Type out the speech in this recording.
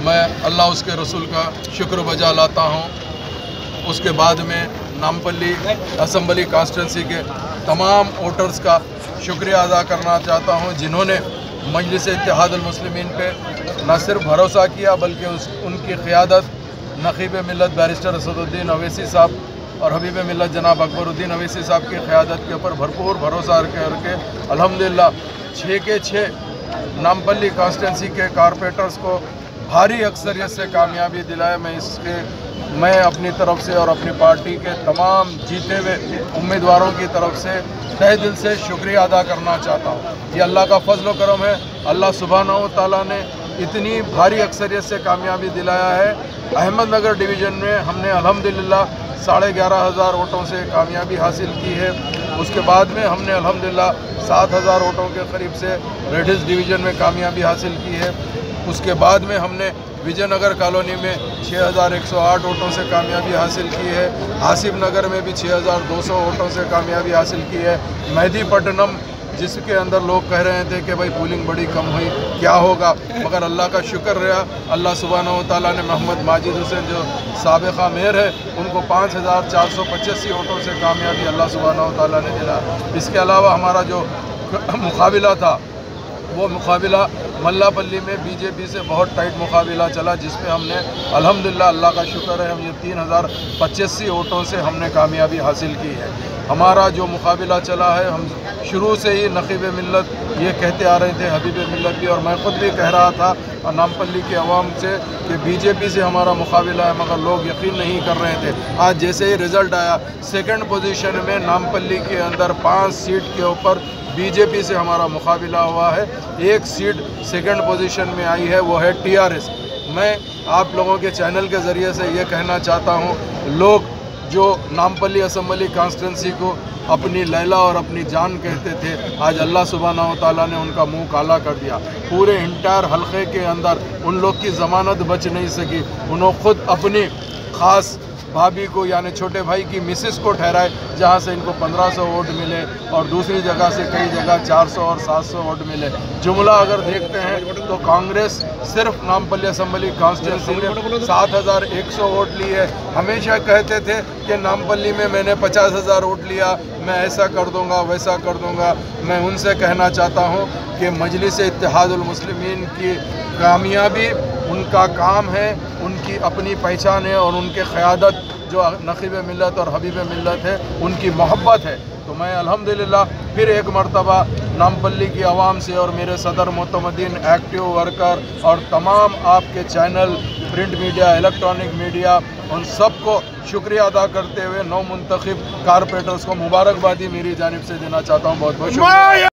मैं अल्लाह उसके रसूल का शुक्र बजा लाता हूँ। उसके बाद में नामपल्ली असम्बली कॉन्स्टिट्यूंसी के तमाम वोटर्स का शुक्रिया अदा करना चाहता हूँ, जिन्होंने मजलिस इत्तेहादुल मुस्लिमीन पे न सिर्फ भरोसा किया बल्कि उनकी क़ियादत नक़ीब मिल्लत बैरिस्टर असदुद्दीन अवैसी साहब और हबीब मिल्लत जनाब अकबरुद्दीन अवैसी साहब की क़ियादत के ऊपर भरपूर भरोसा करके अल्हम्दुलिल्लाह 6 के 6 नामपल्ली कॉन्स्टिट्यूंसी के कारपोरेटर्स को भारी अक्सरियत से कामयाबी दिलाए। मैं अपनी तरफ से और अपनी पार्टी के तमाम जीते हुए उम्मीदवारों की तरफ से तहे दिल से शुक्रिया अदा करना चाहता हूँ। ये अल्लाह का फजल व करम है। अल्लाह सुब्हानहू व तआला ने इतनी भारी अक्सरियत से कामयाबी दिलाया है। अहमदनगर डिवीज़न में हमने अल्हम्दुलिल्लाह 11,500 वोटों से कामयाबी हासिल की है। उसके बाद में हमने अल्हम्दुलिल्लाह 7,000 वोटों के करीब से रेडिस डिवीज़न में कामयाबी हासिल की है। उसके बाद में हमने विजयनगर कॉलोनी में 6,108 वोटों से कामयाबी हासिल की है। आसिफ नगर में भी 6,200 वोटों से कामयाबी हासिल की है। मेहदीपट्टनम जिसके अंदर लोग कह रहे थे कि भाई पोलिंग बड़ी कम हुई, क्या होगा, मगर अल्लाह का शुक्र रहा। अल्लाह सुब्हानहू व तआला ने मोहम्मद माजिद हुसैन जो साबिक़ा मेयर है उनको 5,485 वोटों से कामयाबी अल्लाह सुब्हानहू व तआला ने दिला। इसके अलावा हमारा जो मुकाबला था वो मुकाबला मल्लापल्ली में बीजेपी से बहुत टाइट मुकाबला चला, जिसमें हमने अल्हम्दुलिल्लाह अल्लाह का शुक्र है हम ये 3,085 वोटों से हमने कामयाबी हासिल की है। हमारा जो मुकाबला चला है, हम शुरू से ही नक़ीब मिल्लत ये कहते आ रहे थे, हबीब मिल्लत भी, और मैं ख़ुद भी कह रहा था नामपल्ली के अवाम से कि बीजेपी से हमारा मुकाबला है, मगर लोग यकीन नहीं कर रहे थे। आज जैसे ही रिज़ल्ट आया, सेकंड पोजीशन में नामपल्ली के अंदर 5 सीट के ऊपर बीजेपी से हमारा मुकाबला हुआ है। 1 सीट सेकंड पोजीशन में आई है, वो है टीआरएस। मैं आप लोगों के चैनल के ज़रिए से ये कहना चाहता हूँ, लोग जो नामपल्ली असम्बली कॉन्स्टिट्यूंसी को अपनी लैला और अपनी जान कहते थे, आज अल्लाह सुब्हानहू व तआला ने उनका मुंह काला कर दिया। पूरे इंटायर हल्के के अंदर उन लोग की ज़मानत बच नहीं सकी। उन्होंने ख़ुद अपनी ख़ास भाभी को यानी छोटे भाई की मिसेस को ठहराए, जहां से इनको 1,500 वोट मिले और दूसरी जगह से कई जगह 400 और 700 वोट मिले। जुमला अगर देखते हैं तो कांग्रेस सिर्फ नामपल्ली असम्बली कॉन्स्टिट्यूंसी में 7,100 वोट ली है। हमेशा कहते थे कि नामपल्ली में मैंने 50,000 वोट लिया, मैं ऐसा कर दूंगा वैसा कर दूंगा। मैं उनसे कहना चाहता हूँ कि मजलिस इत्तेहादुल मुस्लिमीन की कामयाबी उनका काम है, उनकी अपनी पहचान है और उनके क़यादत जो नक़ीब मिल्लत और हबीब मिल्लत है उनकी मोहब्बत है। तो मैं अल्हम्दुलिल्लाह फिर एक मरतबा नामपल्ली की आवाम से और मेरे सदर मोतमदीन एक्टिव वर्कर और तमाम आपके channel, print media, electronic media, उन सबको शुक्रिया अदा करते हुए नौ मुंतखब कारपोरेटर्स को मुबारकबादी मेरी जानिब से देना चाहता हूँ। बहुत बहुत शुक्रिया।